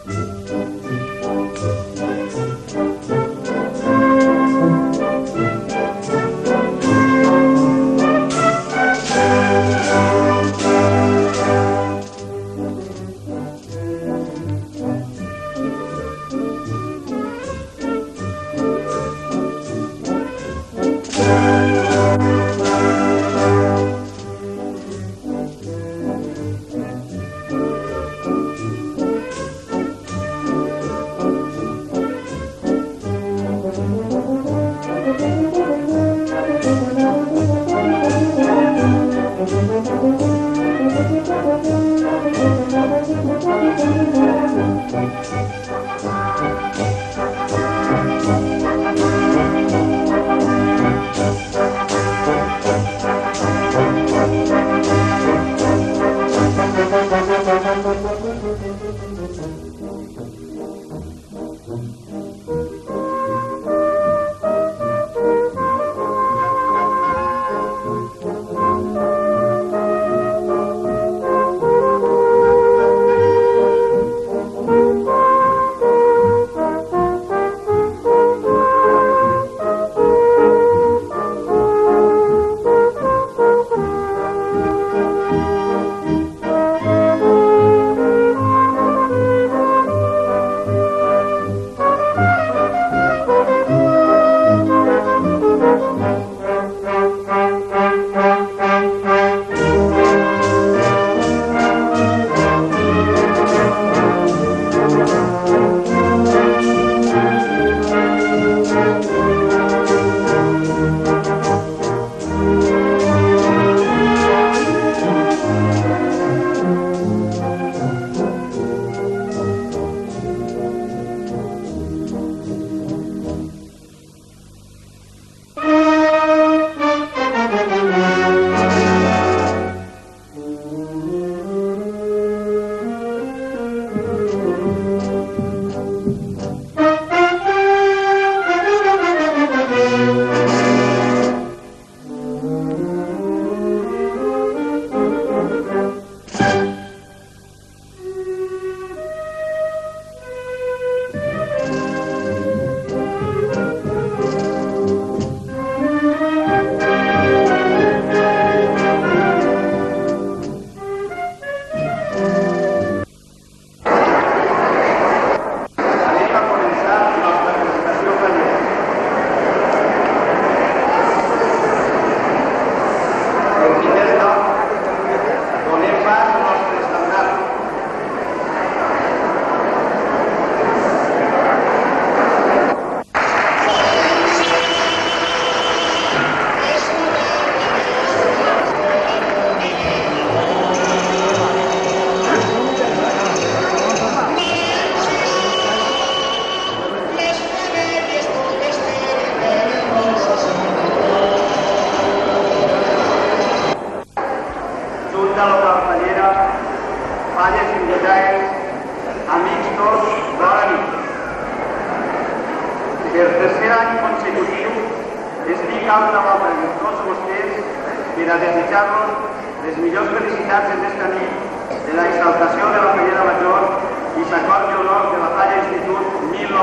Per tercer any consecutiu estic amb tots vostès per a desitjar-los les millors felicitats en aquesta nit de la exaltació de la Fallera Major i s'acord d'honor de la Falla Institut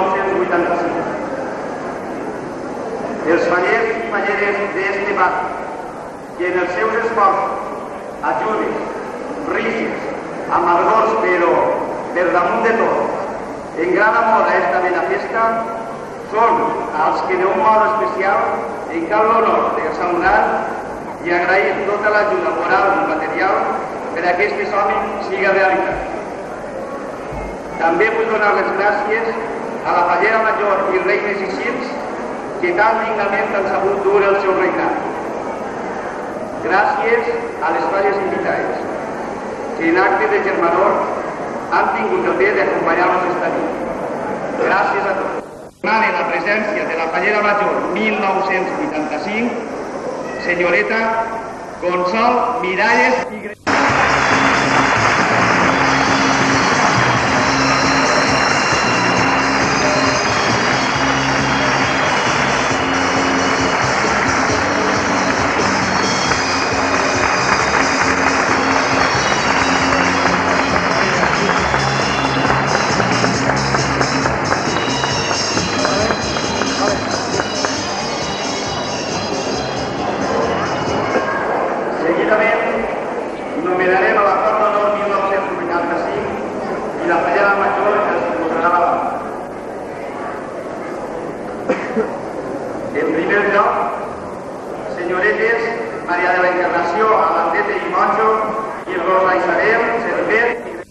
1985. Els fallers i falleres d'este barri, que en els seus esforços, ajudes, rises, amargors, però per damunt de tot, en gran amor a esta bella festa, són als que d'un modo especial en cal l'honor de saludar i agrair tota l'ajuda moral i material per a que este somni siga realitat. També vull donar les gràcies a la Fallera Major i Reines i Cims que tan dignament han sabut dur el seu regnat. Gràcies a les falles invitades, que en acte de germanor han tingut el bé d'acompanyar-nos esta nit. Gràcies a tots. En la presència de la Fallera Major 1985, senyoreta Consol Miralles i la fallada mayor els imposarà la mà. En primer lloc, senyoretes Maria de la Encarnació, Alandete i Monjo, i Rosa Isabel, Cervet i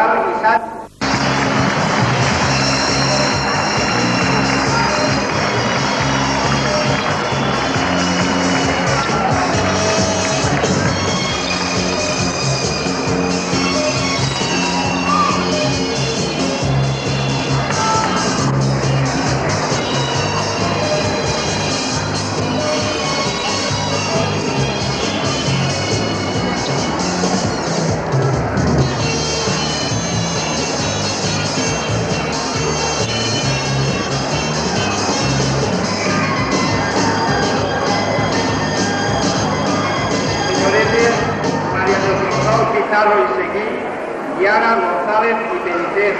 Carlos Sánchez. María del Rosal Pizarro y Seguí, y Ana González y Benítez.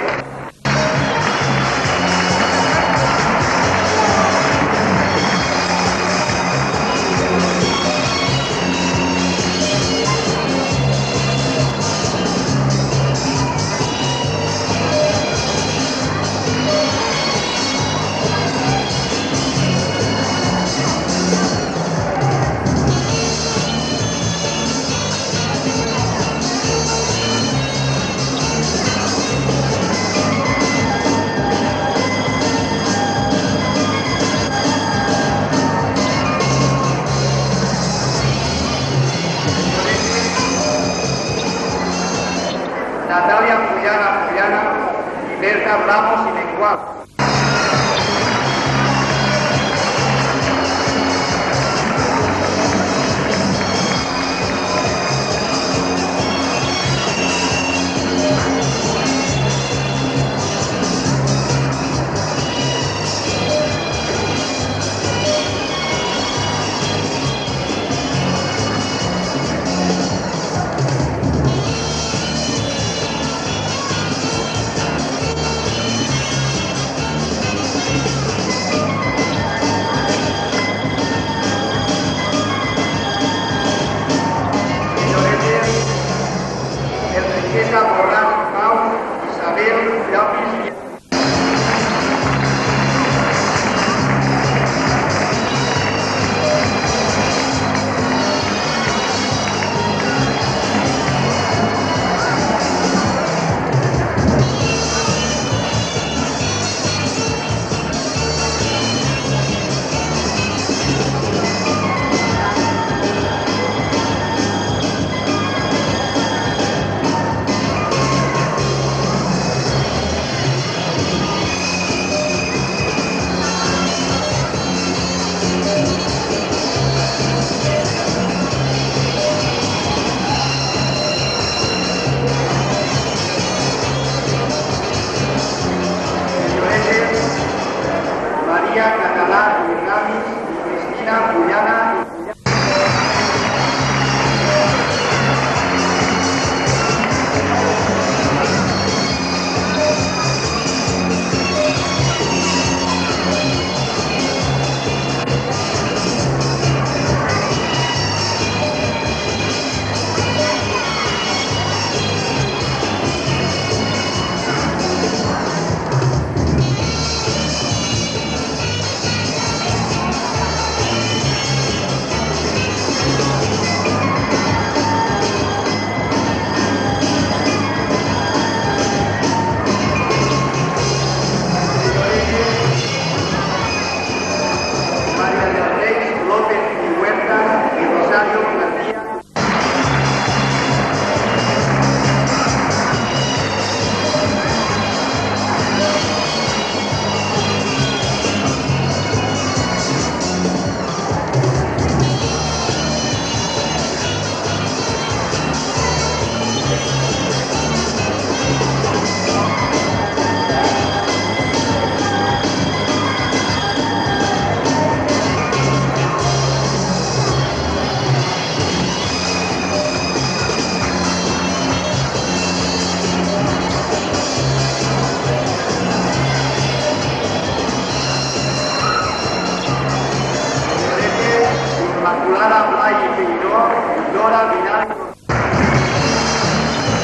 Natalia Puyana y Berta Ramos y Mengual. Enriqueta Borrás Pau, Isabel Llapis. María Catalá Hernández y Cristina Puyana. Inmaculada Blay y Figueroa, Dora Vidal.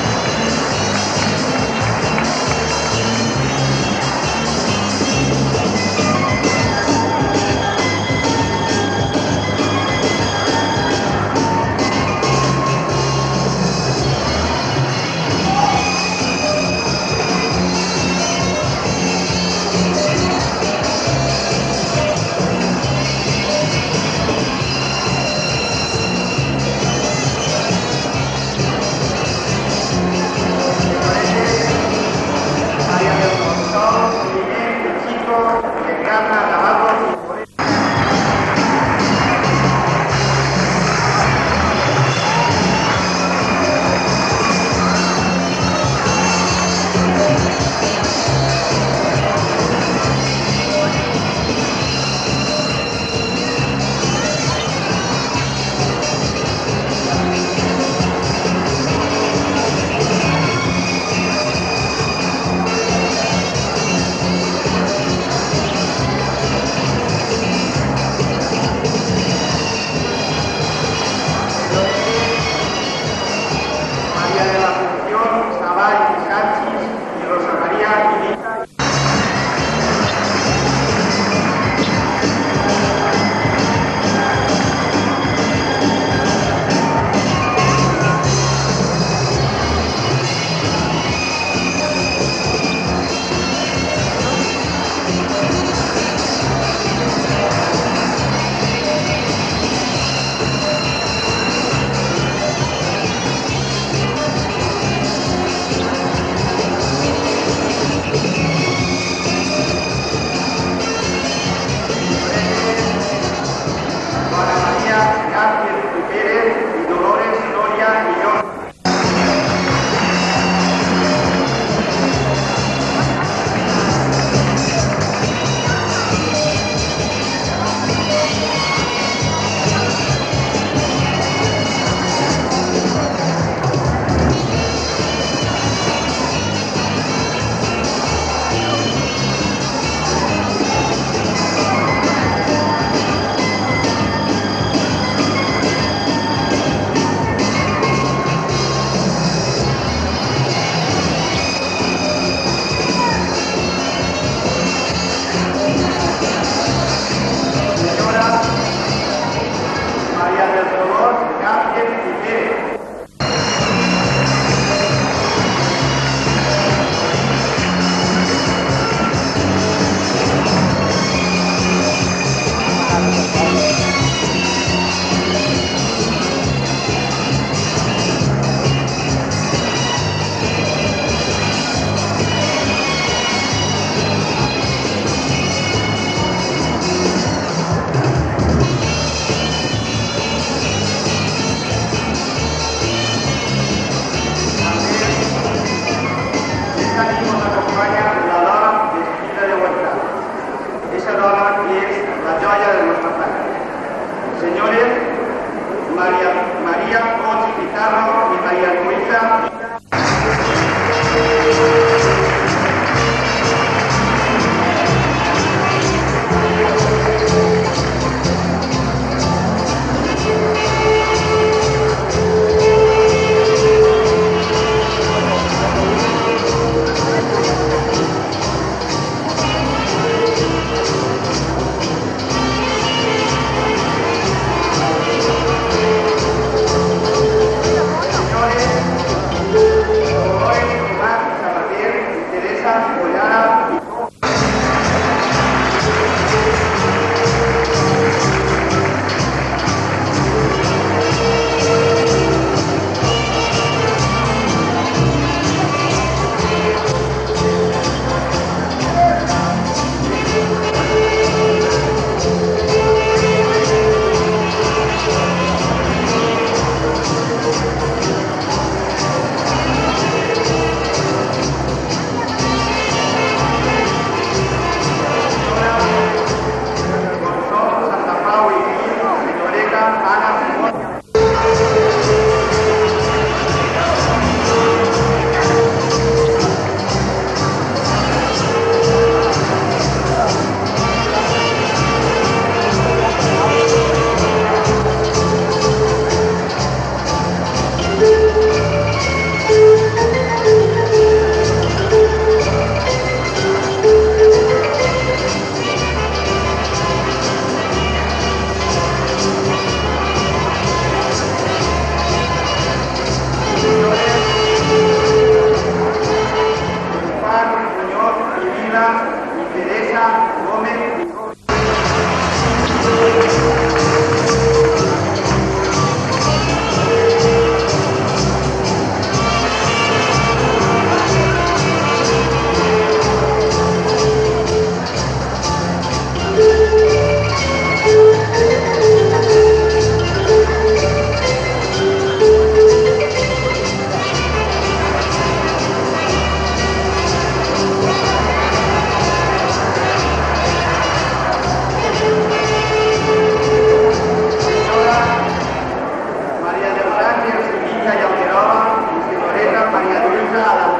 realiza a la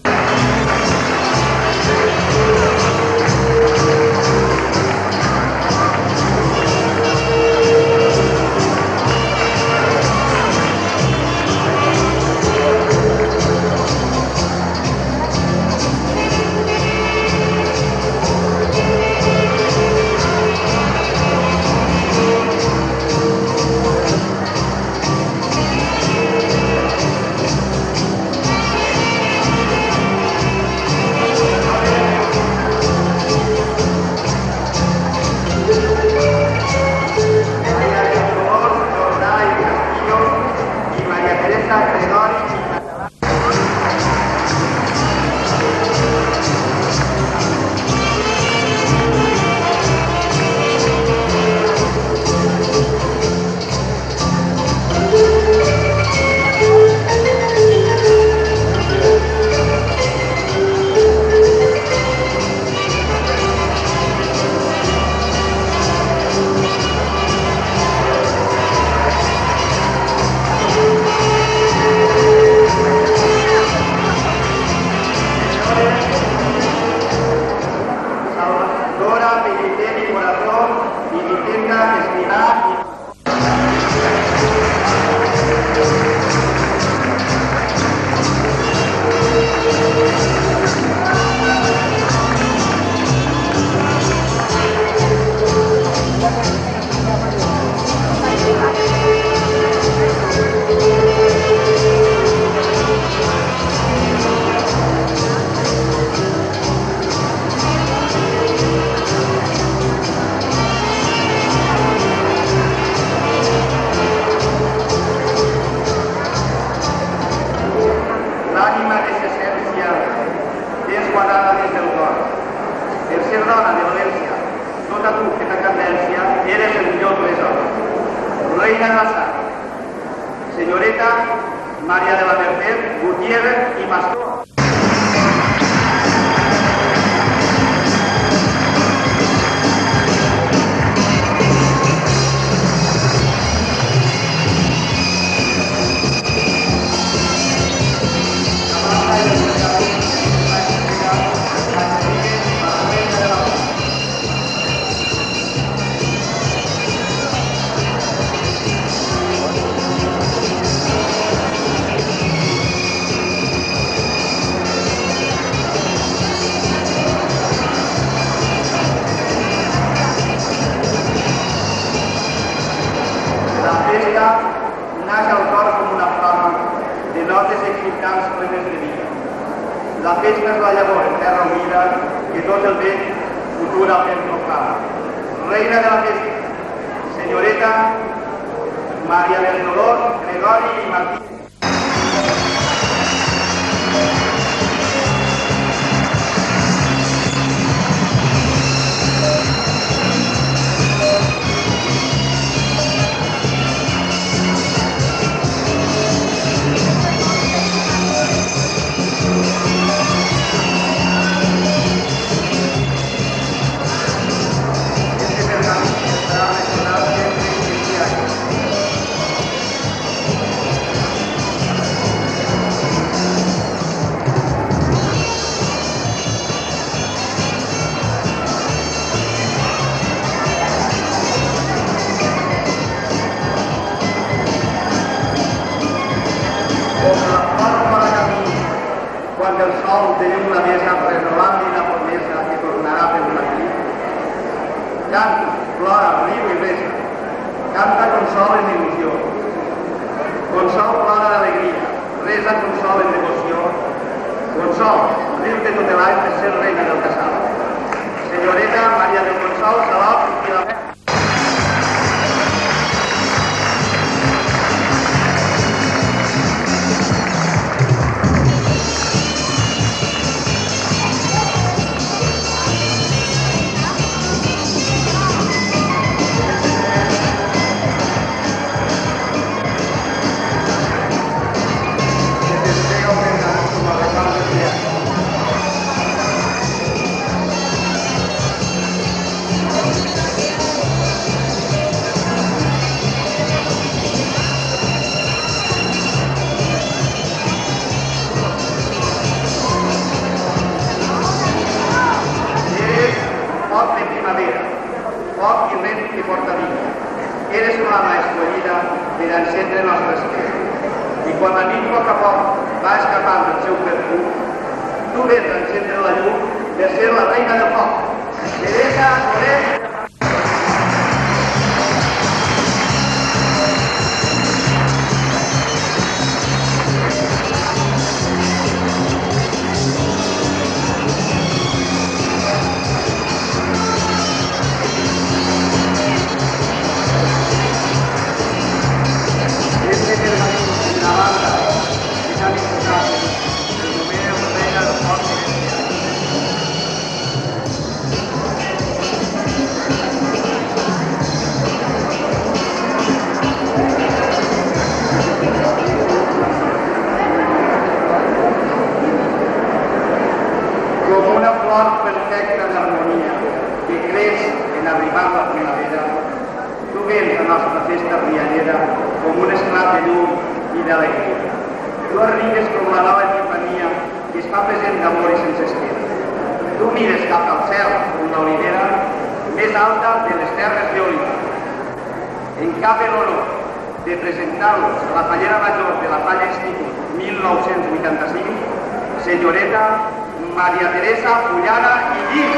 Reina de la Sal, señorita María de la Merced Gutiérrez y Mascó. Naix al cor com una flama de notes excitants plenes de vida. La festa és la llavor en terra humida que tot el vent futura al vent proclama. Reina de la festa, senyoreta Maria del Dolor, Gregori i Martí. Quan el sol de llum la mesa renovant la promesa que tornarà per una nit. Canta, plora, riu i resa. Canta consol en il·lusió. Consol plora d'alegria. Resa consol en devoció. Consol, riu-te tot l'any per ser reina del casal. Senyoreta Maria del Consol, Salot i la Meva. Gracias. quan la nit a poc a poc va escapant del seu perfum, tu vens a encendre la llum per ser la reina del foc. Teresa Soler. Perfecta en armonia, que creix en arribar la primavera, tu vens a nostra festa riallera com un esclat de llum i d'alegria. Tu arribes com la nova epifania que es fa present d'amor i sense esquer. Tu mires cap al cel com l'olivera més alta de les terres eòliques. En cap l'honor de presentar-los a la Fallera Major de la Falla Institut 1985, senyoreta Maria Teresa Fullana i Llis.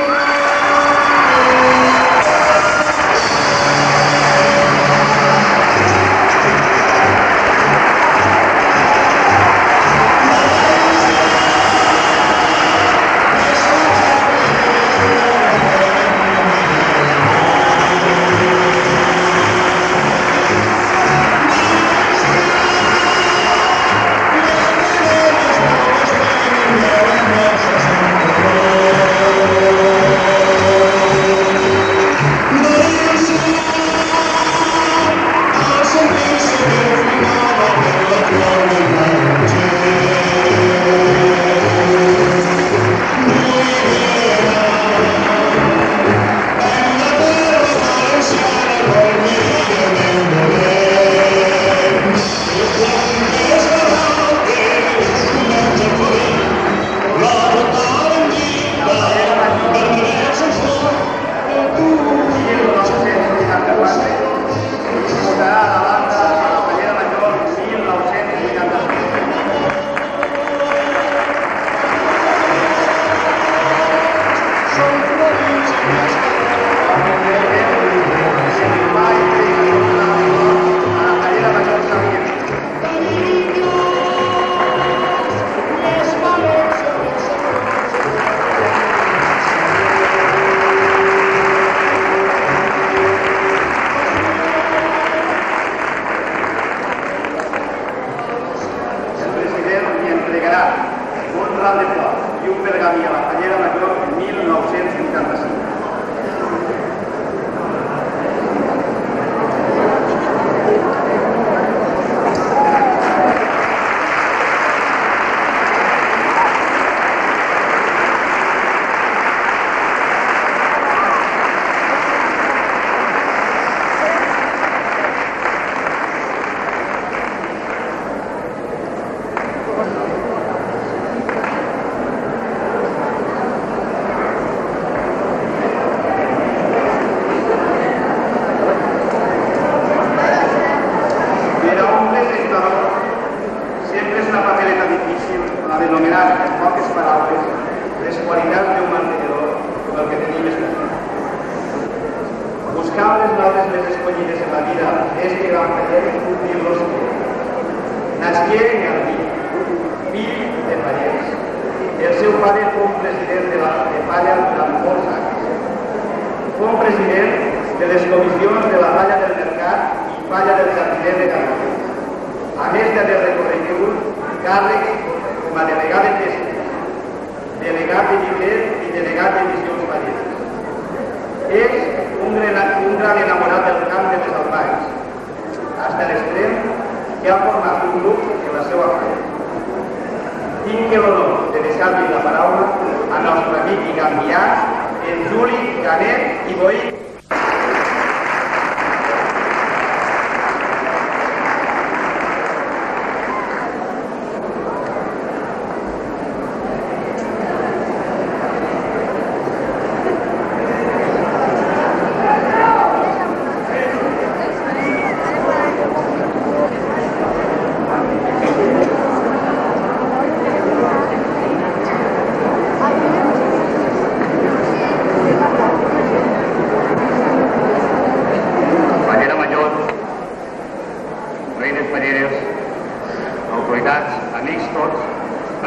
Tinc l'honor de deixar-li la paraula a nostre amic i canviat, en Juli Canet i Boí.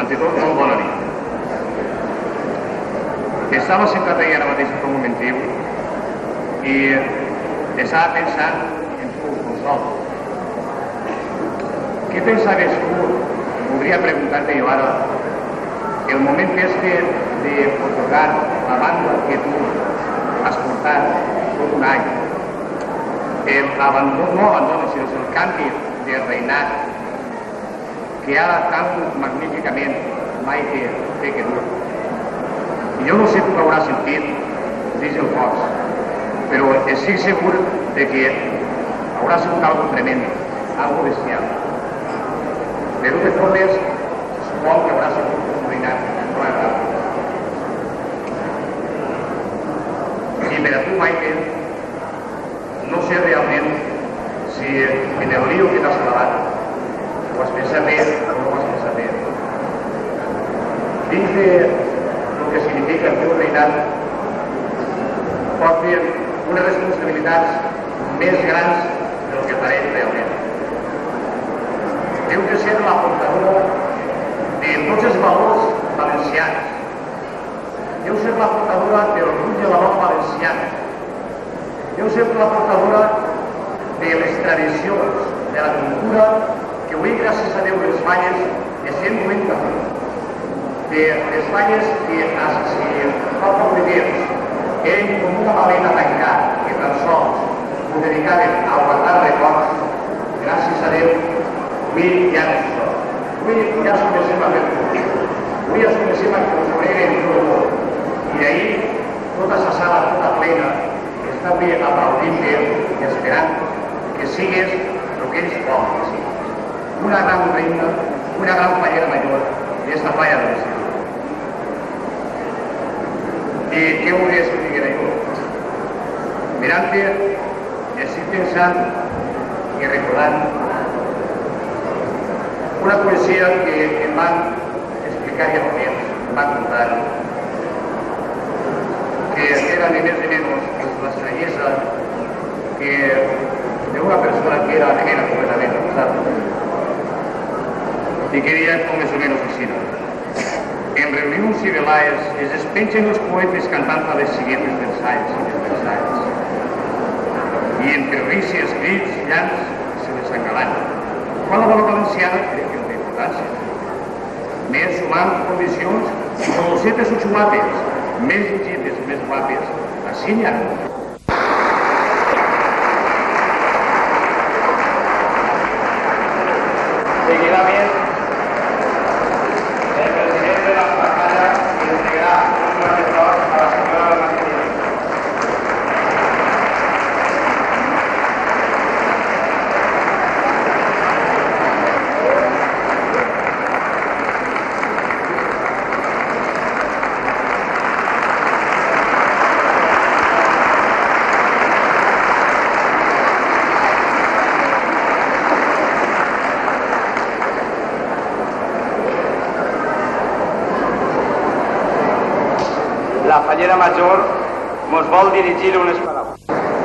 Ante tot, molt bona nit. Estava sentat ahir ara mateix per un momentiu i estava pensant en tu, Consol. Què pensaves tu? Voldria preguntar-te jo ara. El moment este de tocar la banda que tu has portat tot un any, no abandones, sinó el canvi de reinat que ara tan magníficament mai té que dur. I jo no sé tu l'hauràs sentit dins el cos, però estic segur que haurà sigut algo tremendo, algo bestial. De totes formes, suposo que haurà sigut un reinat molt agradable. I per a tu, Michael, no sé realment si en el lío que t'has alabat ho has pensat bé o no ho has pensat bé. Dins de el que significa el teu reinat pot fer unes responsabilitats més grans del que pareix realment. Heu de ser la portadora de tots els valors valencians. Heu de ser la portadora del grup de valors valencians. Heu de ser la portadora de les tradicions, de la cultura que avui, gràcies a Déu, les falles estem duent cap. De les falles que, si fa poc de temps, eren com una maleta tancada, que tan sols ho dedicaven a guardar records, gràcies a Déu, avui ja no és això. Avui ja es comencem a fer tot. Avui ja es comencem a construir en tot el món. I d'ahir, tota la sala, tota plena, està avui aplaudint-te i esperant que sigues el que ells volen que siguis. Una gran reina, una gran fallera major d'esta falla de l'estiu. I què volies que diguera jo? Mirant-te, estic pensant i recordant una poesia que em van explicar ja fa temps, em van contar, que era ni més ni menys l'estranyesa d'una persona que era ajena completament a nosaltres i que deia com més o menys així. En reunions i velaes es despengen els poetes cantant a les siguientes versalles i desversalles. I entre rícies, crits, llans, se les engalanya. Quan la valor valenciana crec que no té importància. Més sumant condicions, dolcetes o xumates, més llegides, més guapes, així n'hi ha. Seguidament, el president de la Pacalla entregarà un reflector a la senyora de Martínez. La fallera major mos vol dirigir unes paraules.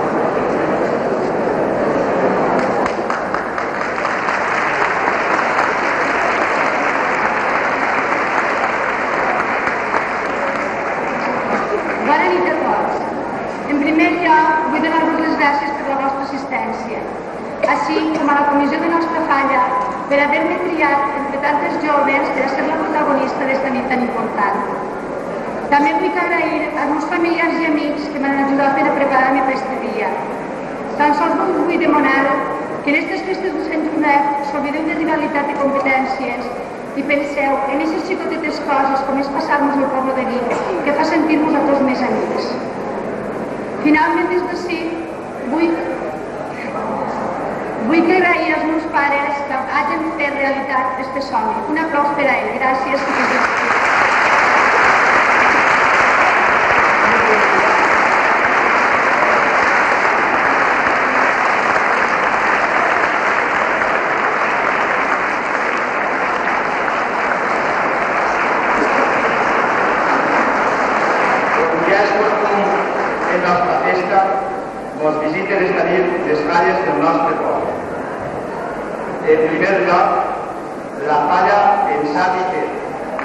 Bona nit a tots. En primer lloc, vull donar-vos les gràcies per la vostra assistència, així com a la comissió de nostra falla per haver-me triat entre tantes joves per a ser la protagonista d'esta nit tan important. També vull agrair als meus familiars i amics que m'han ajudat per a preparar-me per aquest dia. Tan sols vull demanar que en aquestes festes de Sant Joanet s'oblideu de rivalitat i competències i penseu en aquestes xicotetes coses com és passar-nos el poble de Vic, que fa sentir-nos a tots més amics. Finalment, des d'ací, vull agrair als meus pares que hagin fet realitat aquest somni. Un aplaus per a ells. Gràcies. Mos visiten esta nit les falles del nostre poble. En primer lloc, la falla en Sàpique,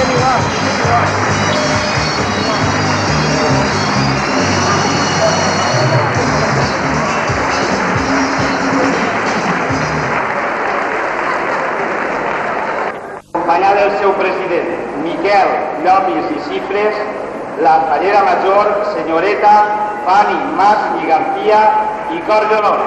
Acompanyada del seu president, Miquel Llopis i Cifres, la fallera major, senyoreta Fanny Mas i García i cor d'honor.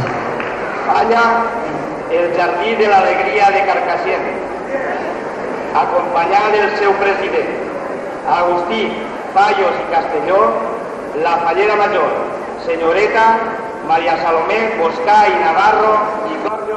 el Jardí de l'Alegria de Carcassent. acompanyant el seu president, Agustí Fallos i Castelló, la fallera major, senyoreta Maria Salomé Boscà i Navarro i Corrio.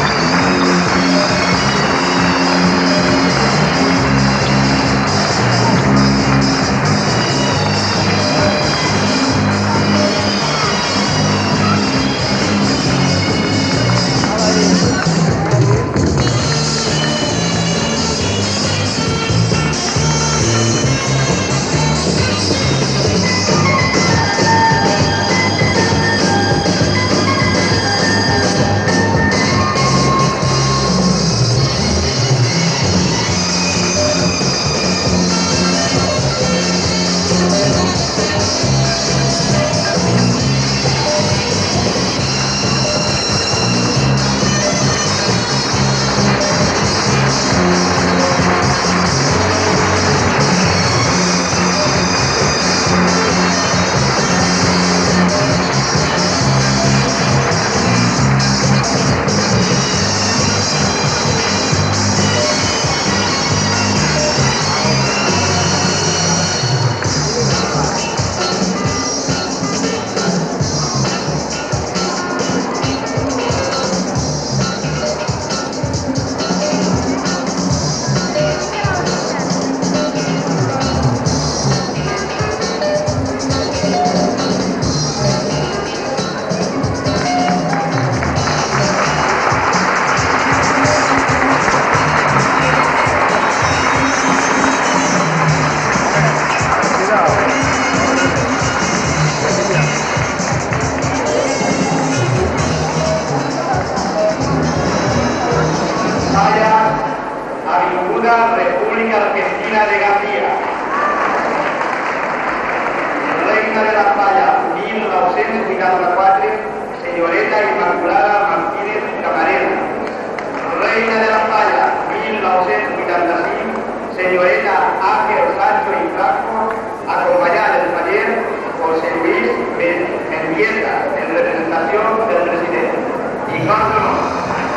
República Argentina de García. Reina de la Falla, 1984, senyoreta Inmaculada Martínez Camarena. Reina de la Falla, 1985, senyoreta Ángel Sancho y Franco, acompañada del taller José Luis Mendieta, en representación del presidente. Y con honor.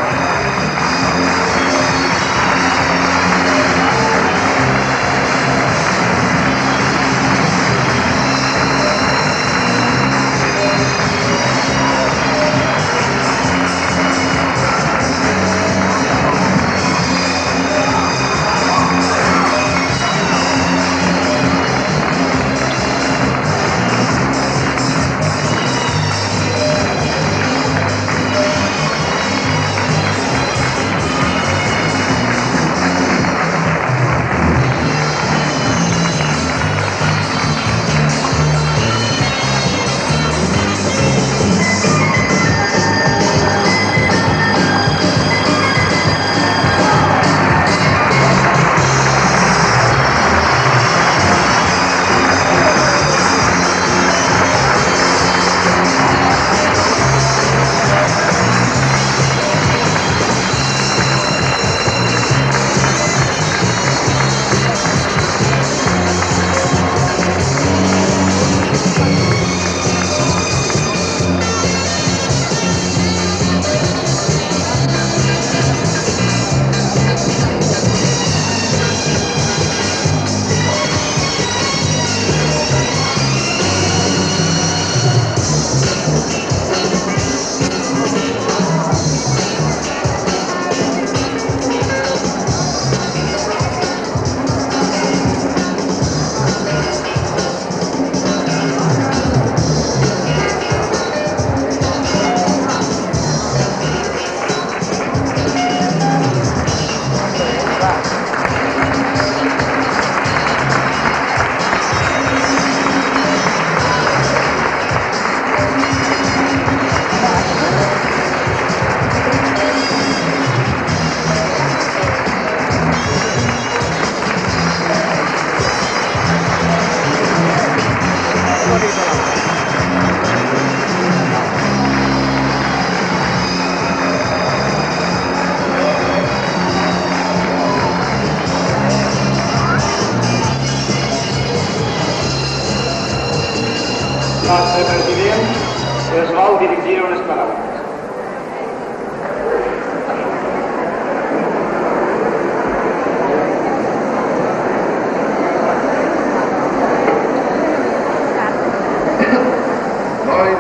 El president es vol dirigir unes paraules.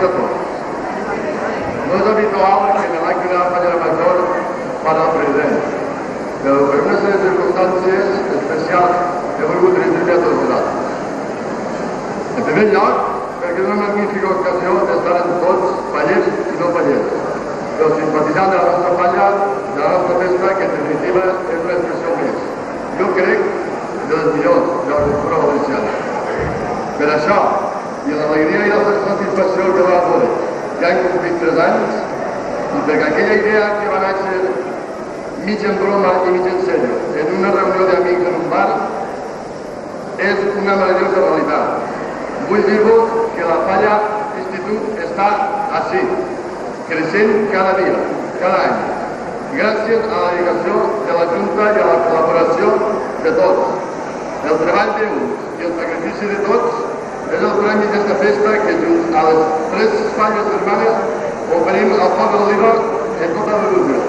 de tots. No és habitual que en l'acte de la Falla Major para el president, però per una sèrie de circumstàncies especials he volgut dirigir-me a tots vosaltres. En primer lloc, perquè és una magnífica ocasió d'estar en tots, fallers i no fallers, però simpatitzant de la nostra falla, de la nostra festa, que en definitiva és una expressió més. Jo crec de les millors de la cultura valenciana. Per això, i l'alegria i la satisfacció que va poder, ja hem complit 3 anys, i perquè aquella idea que va néixer mig en broma i mig en sèrio, en una reunió d'amics en un bar, és una meravellosa realitat. Vull dir-vos que la Falla Institut està així, creixent cada dia, cada any, gràcies a la dedicació de la Junta i a la col·laboració de tots. El treball d'uns i el sacrifici de tots és el premi d'esta festa que, junt a les 3 falles hermanes, oferim al poble d'Oliva en tota la il·lusió.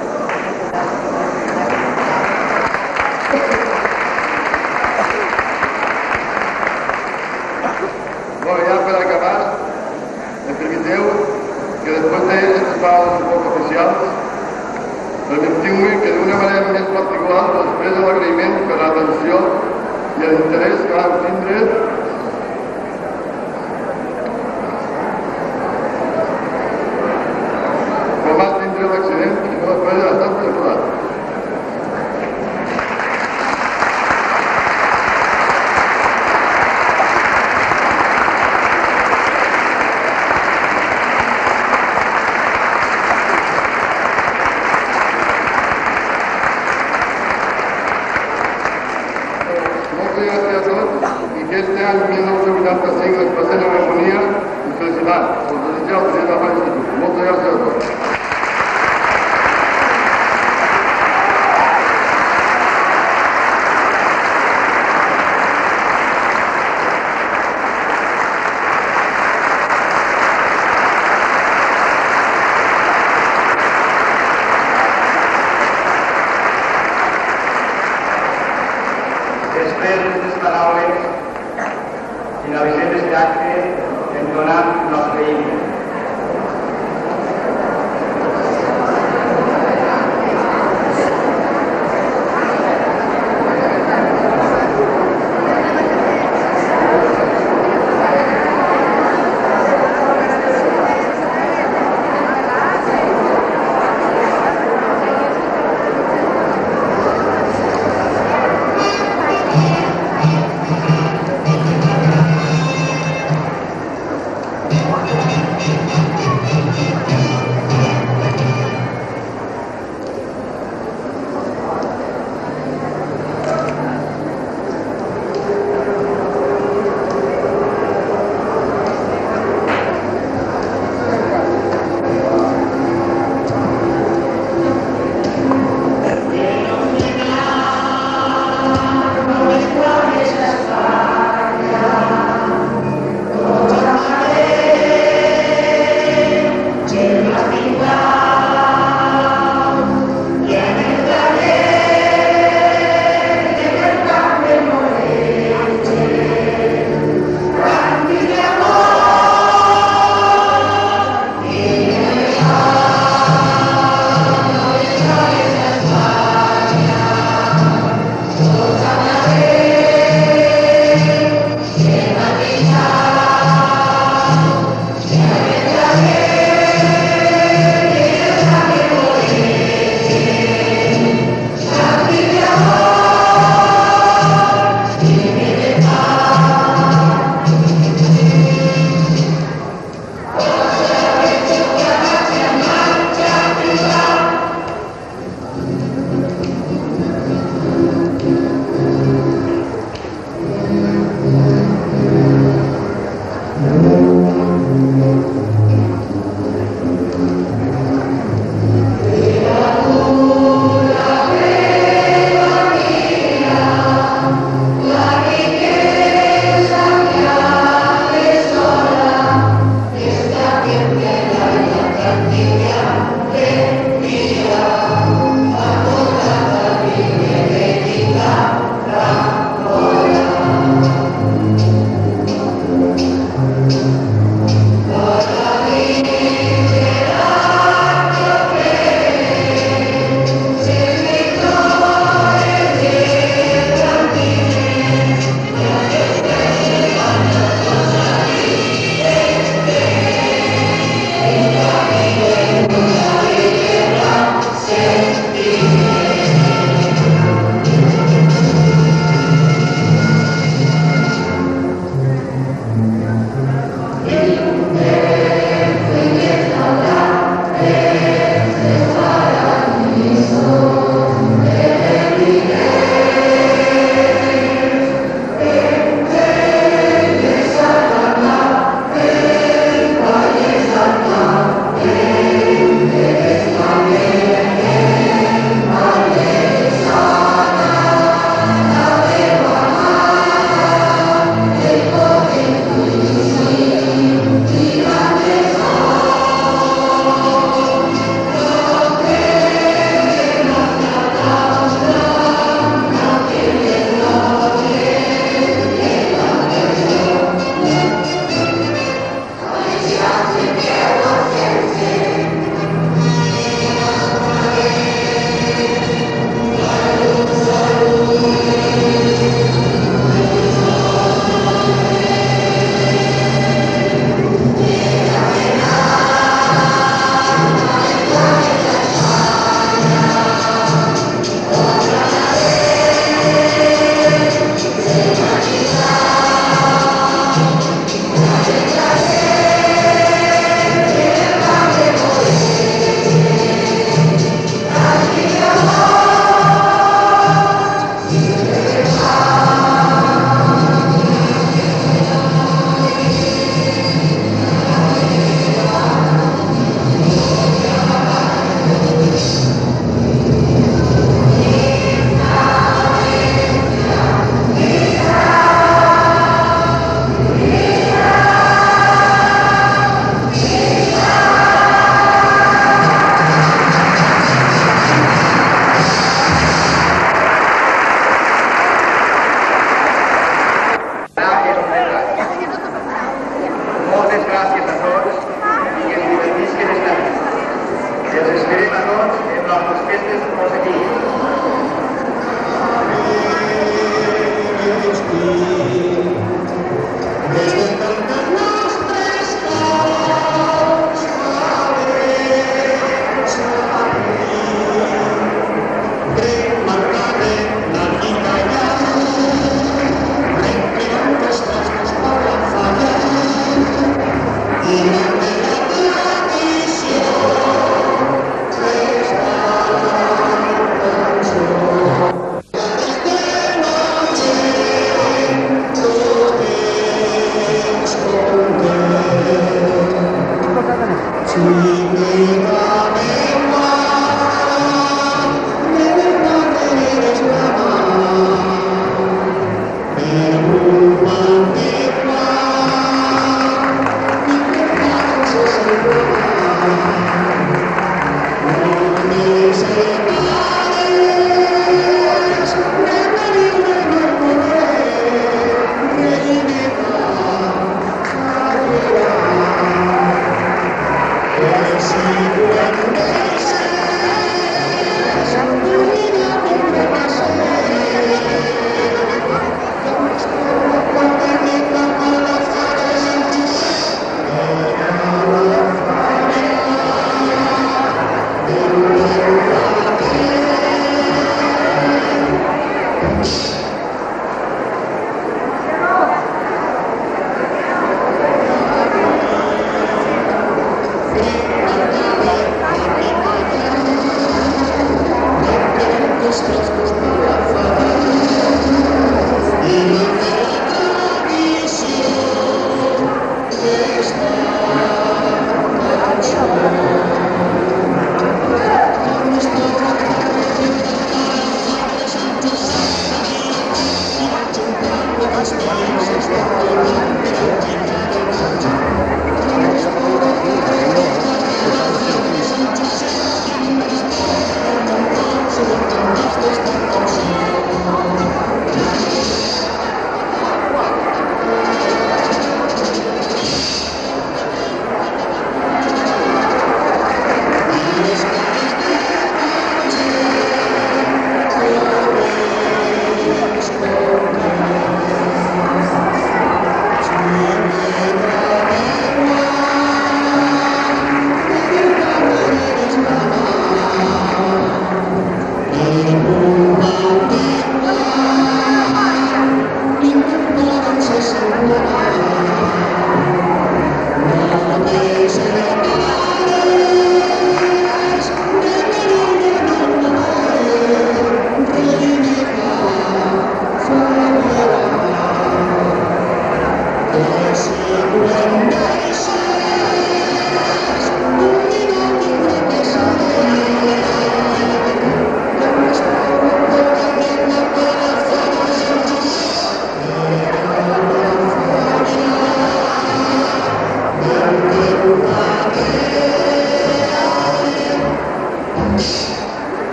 Bueno, ja per acabar, em permeteu que després d'aquestes paraules un poc oficials, permetiu-me que d'una manera més particular després de l'agraïment per l'atenció i l'interès que vam tindre l'accident i no després de l'estat preparat. Moltes gràcies a tots i que este any 1985 ens passem en harmonia i felicitats. Us desitgeu el president de la Falla Institut. Moltes gràcies a tots. Després d'aquestes paraules, finalitzem aquest acte entonant el nostre himne.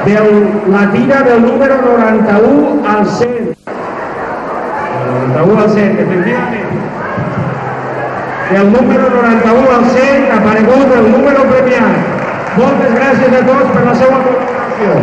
la tira del número 91 al 100. 91 al 100, efectivament. Del número 91 al 100 ha aparegut el número premiat. Moltes gràcies a tots per la seva col·laboració.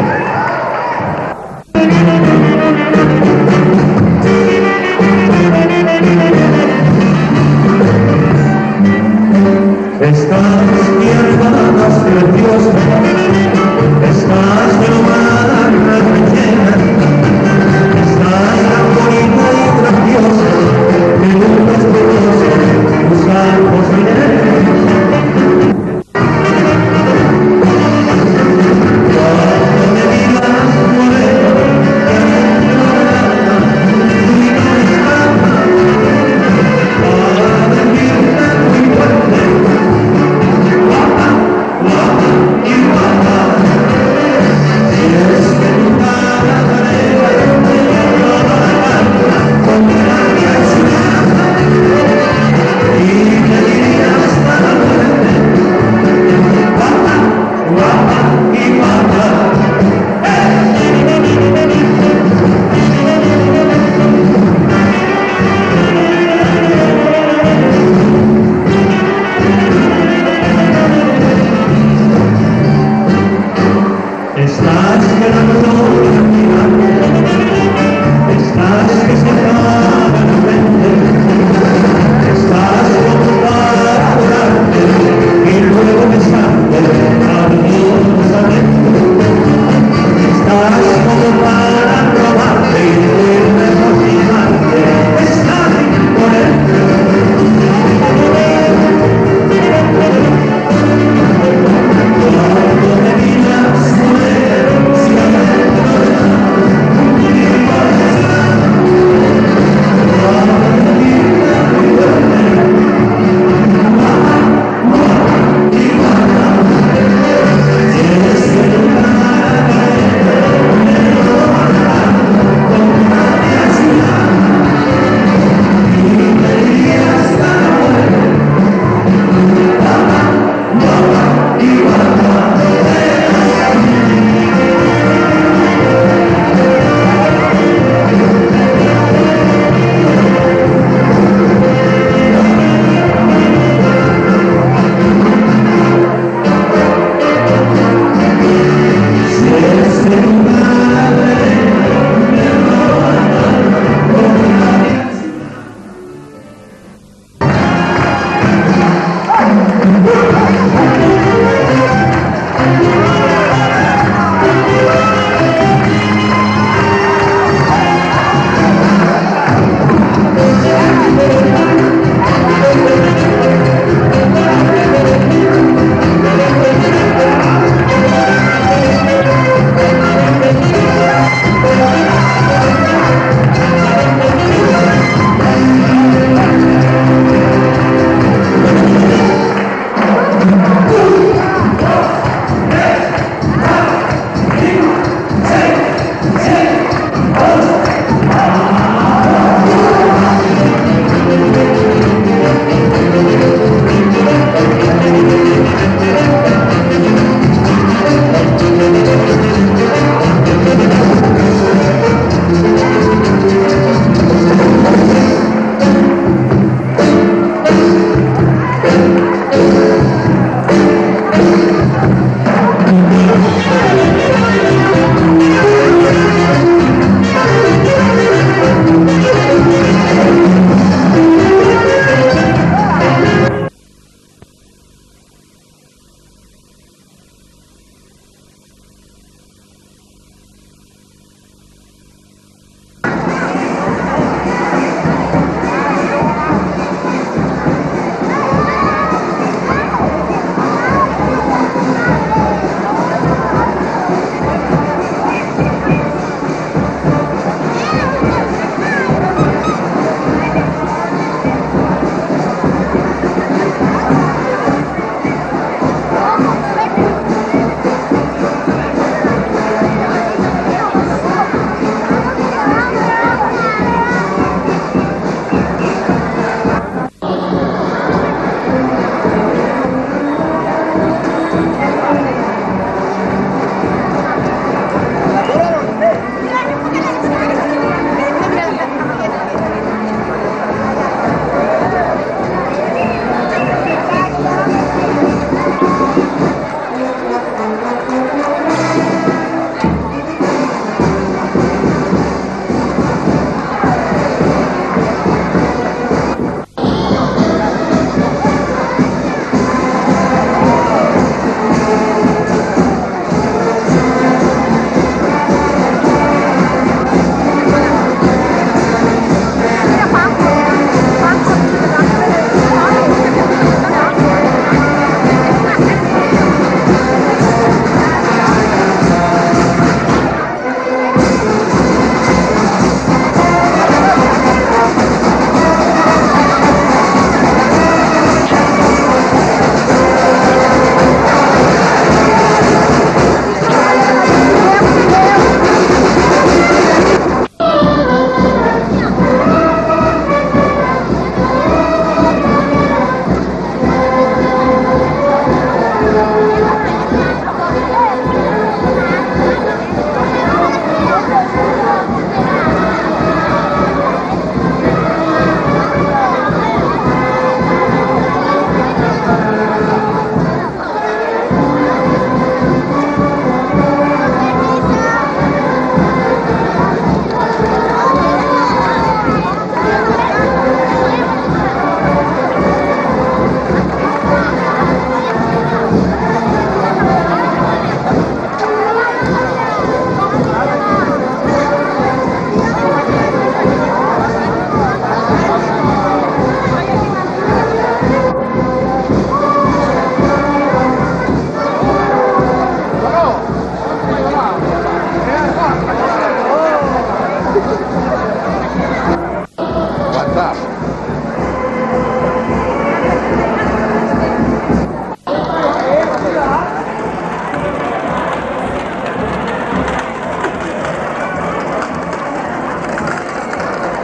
Estás mi hermana preciosa, estás de humana rellena, estás tan bonita y graciosa, que nunca es penosa, buscar posibilidades. Cuando me digas morena, que a mí me agrada, tú y no me escapa, para decirte muy fuerte.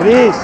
Lluís.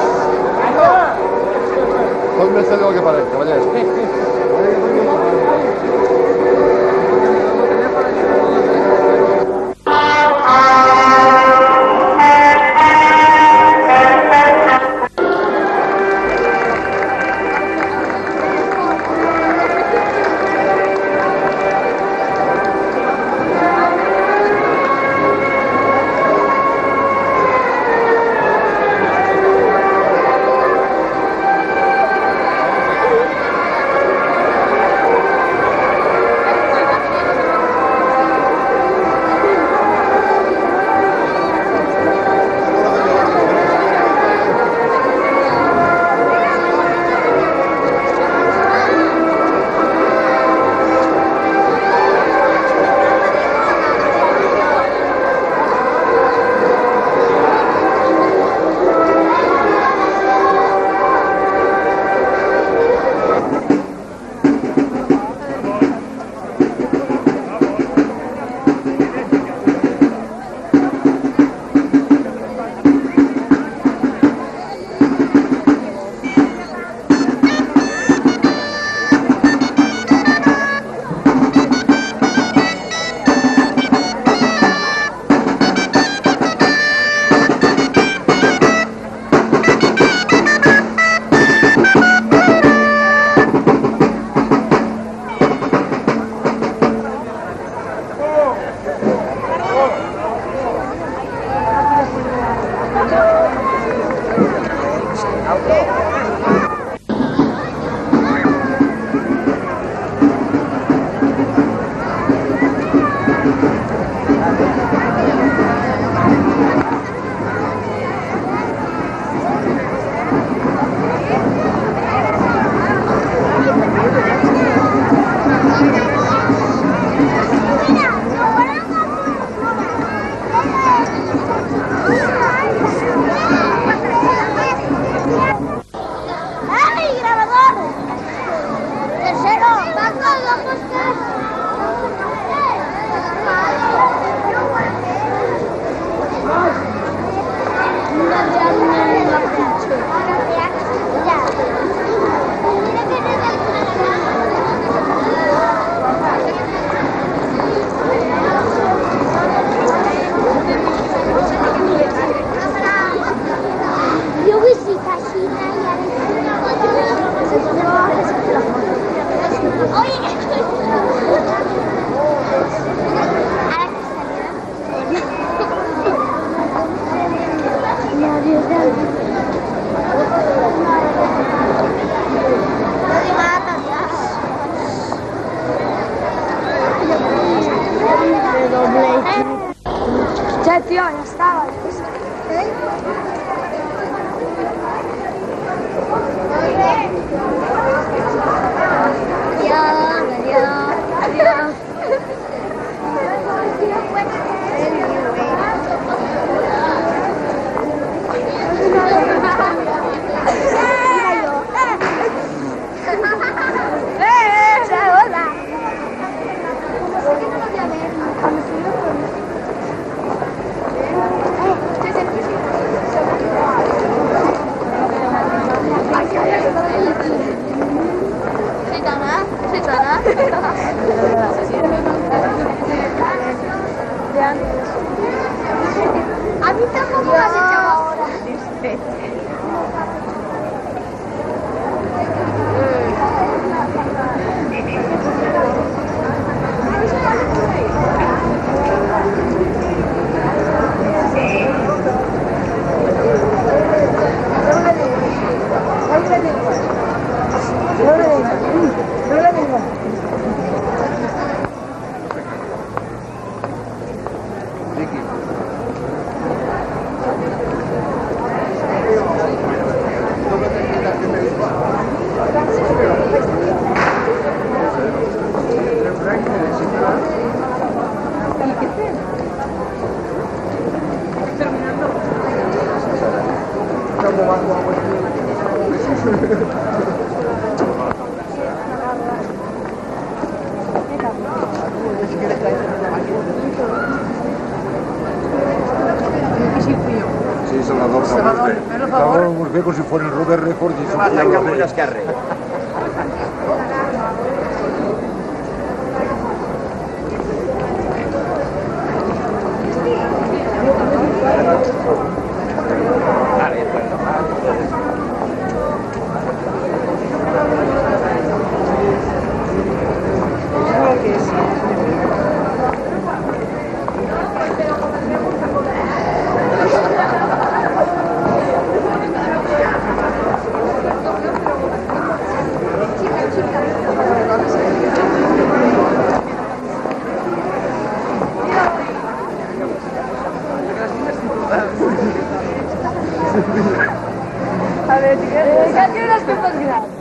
Ponme este dedo que parece, caballero. Cioè, zio, ya estaba. A mí tampoco me has echado ahora. Sí, Salvador, estaba muy bien como si fuera el Robert Redford y su esquerre. A ver, casi unas copas grandes.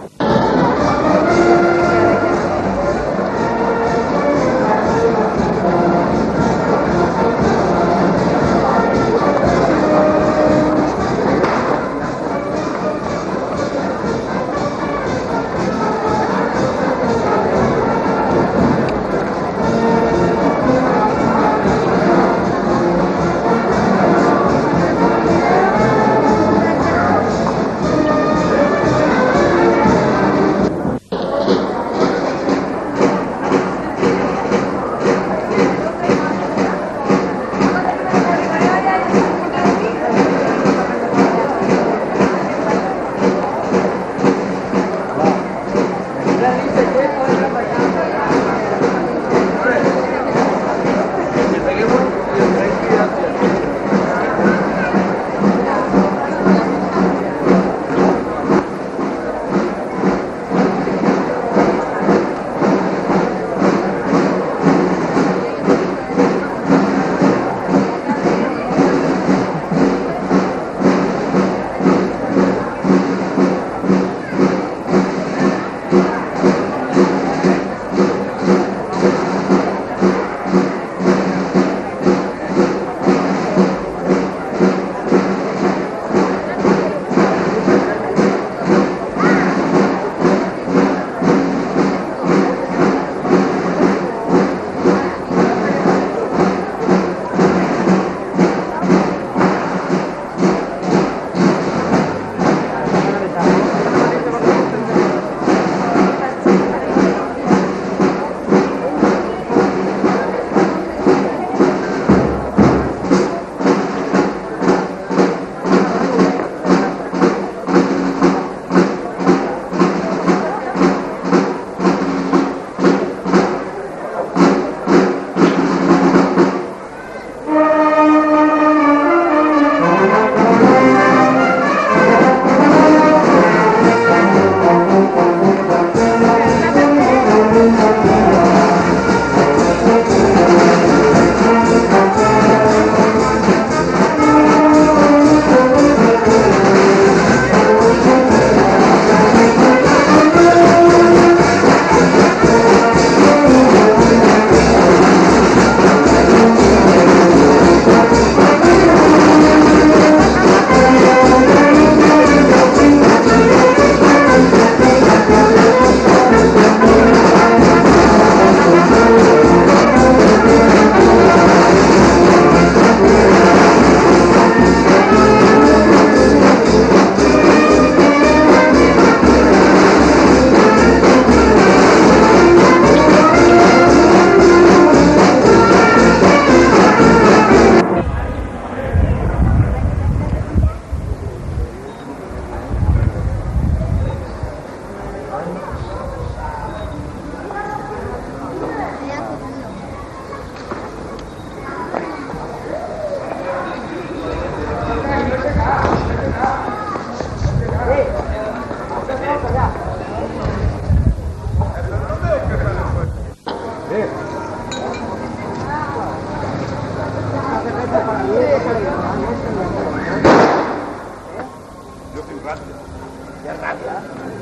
rabia. ¿Qué rabia?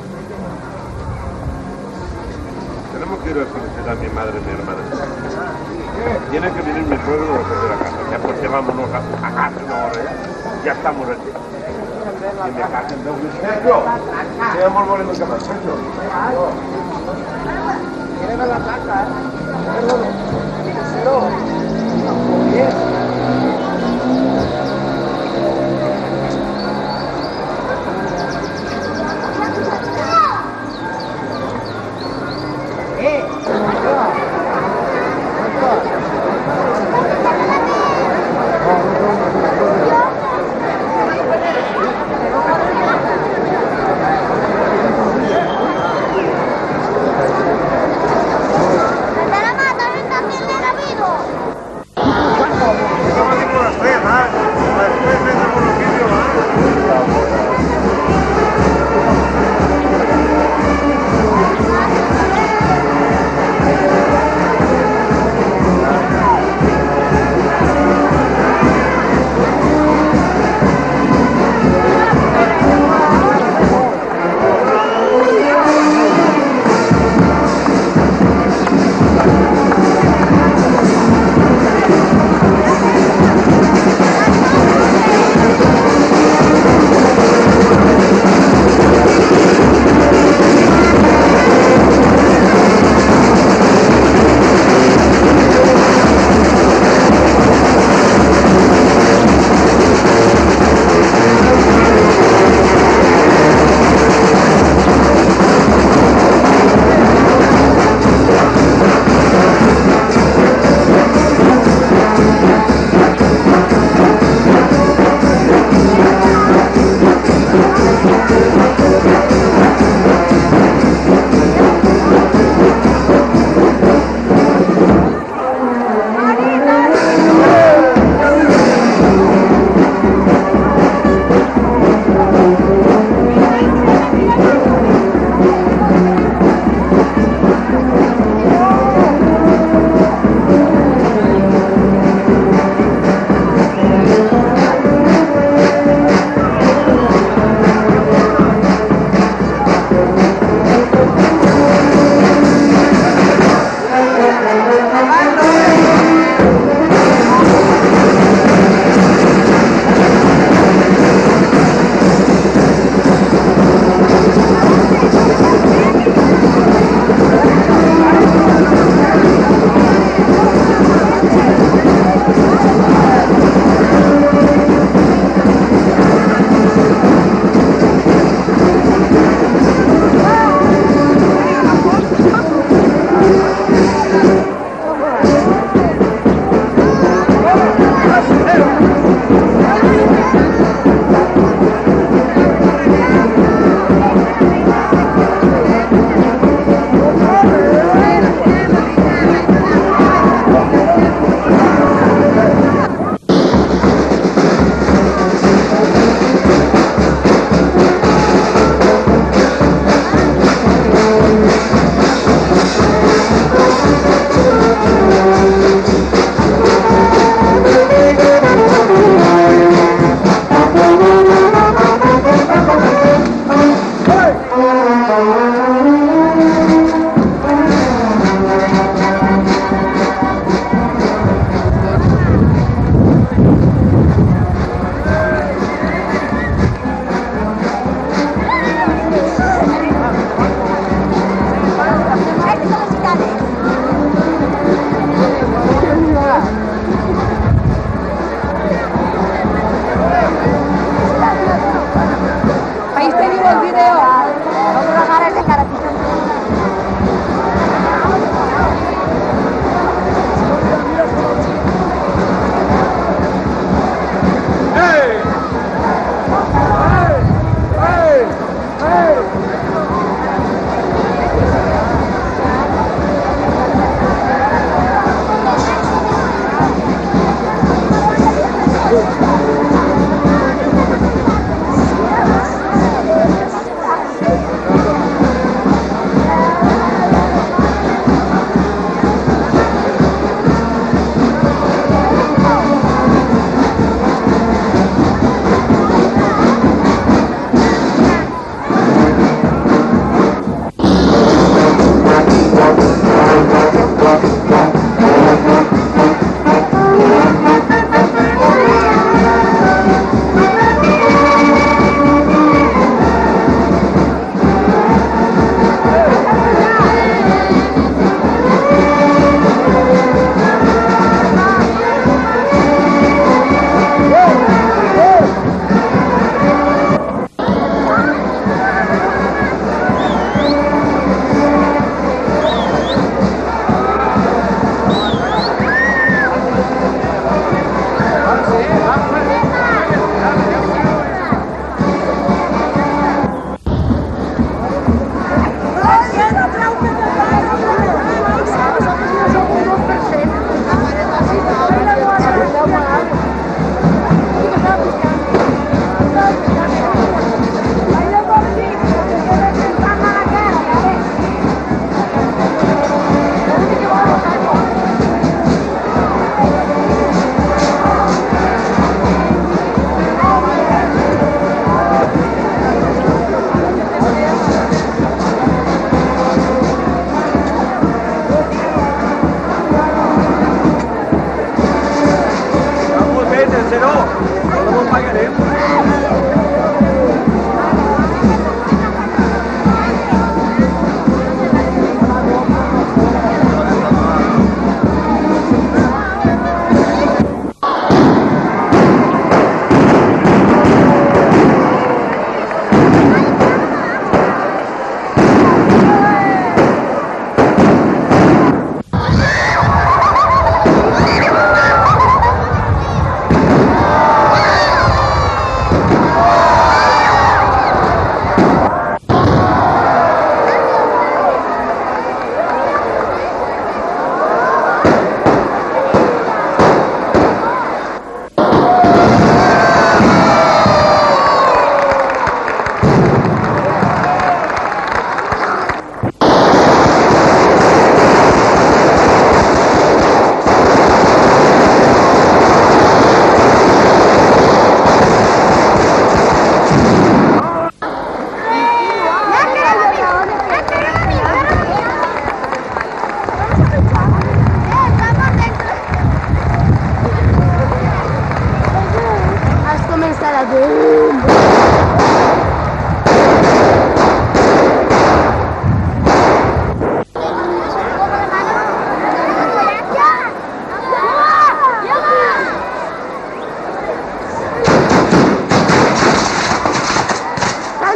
Tenemos que ir a solicitar a mi madre y mi hermana. Tiene que venir mi suegro a recoger a casa. Ya pues llevámonos a casa una hora ya estamos aquí. Y me caguen de un serio. Sigamos volviendo que más hecho. ¿Quieren ver la placa,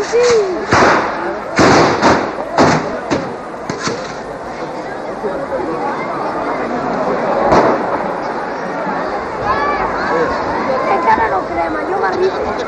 Encara no crema, jo m'arribo.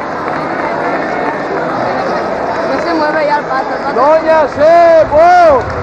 Doña, se,